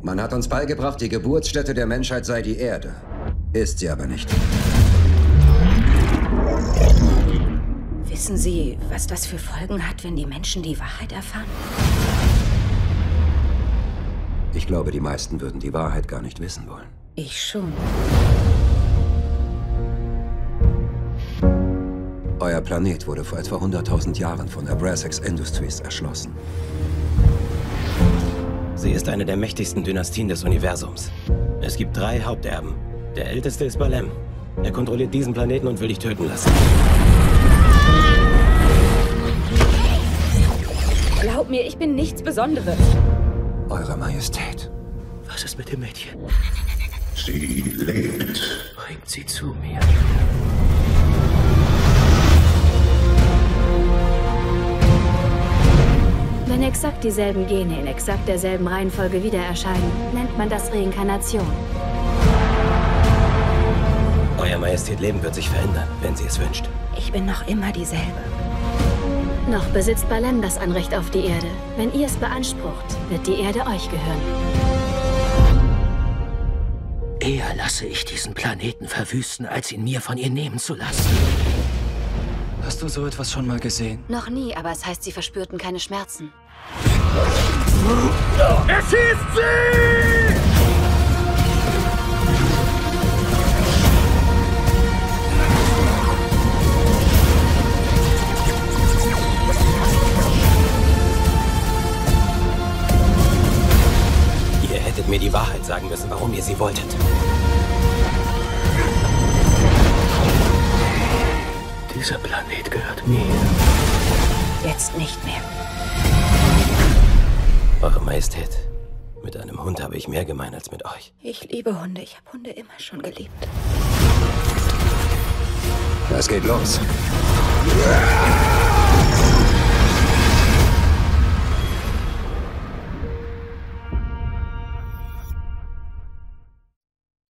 Man hat uns beigebracht, die Geburtsstätte der Menschheit sei die Erde. Ist sie aber nicht. Wissen Sie, was das für Folgen hat, wenn die Menschen die Wahrheit erfahren? Ich glaube, die meisten würden die Wahrheit gar nicht wissen wollen. Ich schon. Euer Planet wurde vor etwa 100.000 Jahren von Abrasax Industries erschlossen. Sie ist eine der mächtigsten Dynastien des Universums. Es gibt 3 Haupterben. Der älteste ist Balem. Er kontrolliert diesen Planeten und will dich töten lassen. Glaub mir, ich bin nichts Besonderes. Eure Majestät. Was ist mit dem Mädchen? Sie lebt. Bringt sie zu mir. Wenn exakt dieselben Gene in exakt derselben Reihenfolge wieder erscheinen, nennt man das Reinkarnation. Euer Majestät Leben wird sich verändern, wenn sie es wünscht. Ich bin noch immer dieselbe. Noch besitzt Balem das Anrecht auf die Erde. Wenn ihr es beansprucht, wird die Erde euch gehören. Eher lasse ich diesen Planeten verwüsten, als ihn mir von ihr nehmen zu lassen. Hast du so etwas schon mal gesehen? Noch nie, aber es heißt, sie verspürten keine Schmerzen. Erschießt sie! Ihr hättet mir die Wahrheit sagen müssen, warum ihr sie wolltet. Dieser Planet gehört mir. Jetzt nicht mehr. Eure Majestät, mit einem Hund habe ich mehr gemein als mit euch. Ich liebe Hunde. Ich habe Hunde immer schon geliebt. Es geht los.